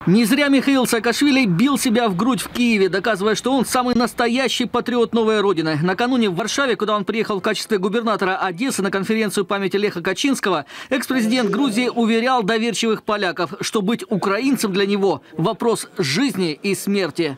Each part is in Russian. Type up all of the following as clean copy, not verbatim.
Не зря Михаил Саакашвили бил себя в грудь в Киеве, доказывая, что он самый настоящий патриот новой родины. Накануне в Варшаве, куда он приехал в качестве губернатора Одессы на конференцию памяти Леха Качинского, экс-президент Грузии уверял доверчивых поляков, что быть украинцем для него – вопрос жизни и смерти.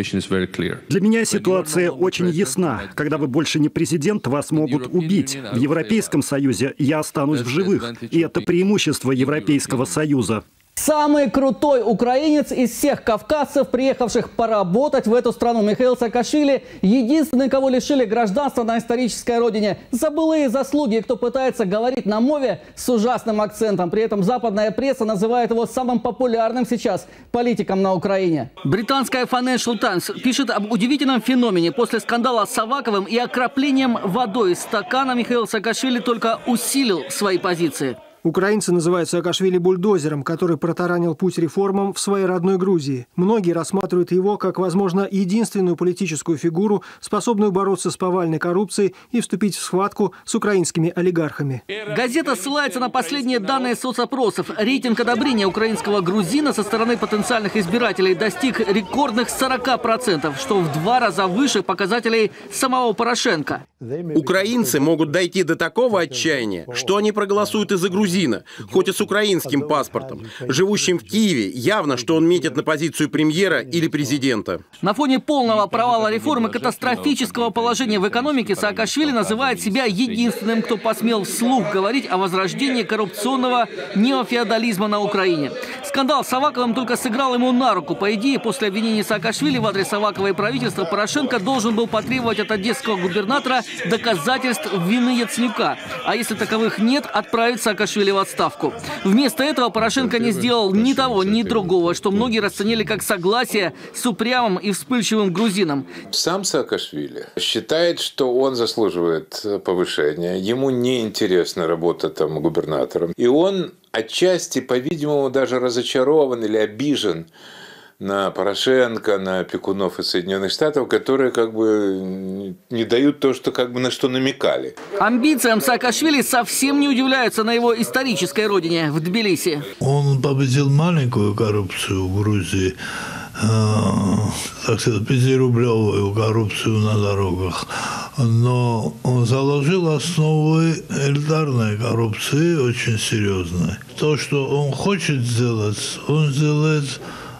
Для меня ситуация очень ясна. Когда вы больше не президент, вас могут убить. В Европейском Союзе я останусь в живых. И это преимущество Европейского Союза. Самый крутой украинец из всех кавказцев, приехавших поработать в эту страну. Михаил Саакашвили – единственный, кого лишили гражданства на исторической родине. За былые заслуги, кто пытается говорить на мове с ужасным акцентом. При этом западная пресса называет его самым популярным сейчас политиком на Украине. Британская Financial Times пишет об удивительном феномене. После скандала с Аваковым и окроплением водой из стакана Михаил Саакашвили только усилил свои позиции. Украинцы называют Саакашвили бульдозером, который протаранил путь реформам в своей родной Грузии. Многие рассматривают его как, возможно, единственную политическую фигуру, способную бороться с повальной коррупцией и вступить в схватку с украинскими олигархами. Газета ссылается на последние данные соцопросов. Рейтинг одобрения украинского грузина со стороны потенциальных избирателей достиг рекордных 40%, что в 2 раза выше показателей самого Порошенко. Украинцы могут дойти до такого отчаяния, что они проголосуют и за грузина, хоть и с украинским паспортом. Живущим в Киеве явно, что он метит на позицию премьера или президента. На фоне полного провала реформы, катастрофического положения в экономике, Саакашвили называет себя единственным, кто посмел вслух говорить о возрождении коррупционного неофеодализма на Украине. Скандал с Аваковым только сыграл ему на руку. По идее, после обвинения Саакашвили в адрес Авакова и правительства Порошенко должен был потребовать от одесского губернатора доказательств вины Яценюка. А если таковых нет, отправить Саакашвили в отставку. Вместо этого Порошенко не сделал ни того, ни другого, что многие расценили как согласие с упрямым и вспыльчивым грузином. Сам Саакашвили считает, что он заслуживает повышения. Ему не интересна работа там губернатором. И он отчасти, по-видимому, даже разочарован или обижен на Порошенко, на опекунов из Соединенных Штатов, которые как бы не дают то, что как бы на что намекали. Амбициям Саакашвили совсем не удивляются на его исторической родине, в Тбилиси. Он победил маленькую коррупцию в Грузии, так сказать, 5-рублевую коррупцию на дорогах, но он заложил основы элитарной коррупции очень серьезной. То, что он хочет сделать, он сделает,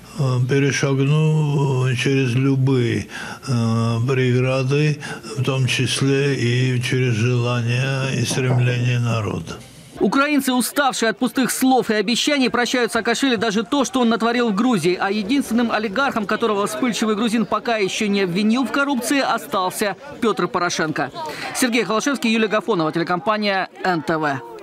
перешагнув через любые преграды, в том числе и через желание и стремление народа. Украинцы, уставшие от пустых слов и обещаний, прощают Саакашвили даже то, что он натворил в Грузии. А единственным олигархом, которого вспыльчивый грузин пока еще не обвинил в коррупции, остался Петр Порошенко. Сергей Холошевский, Юлия Гафонова, телекомпания НТВ.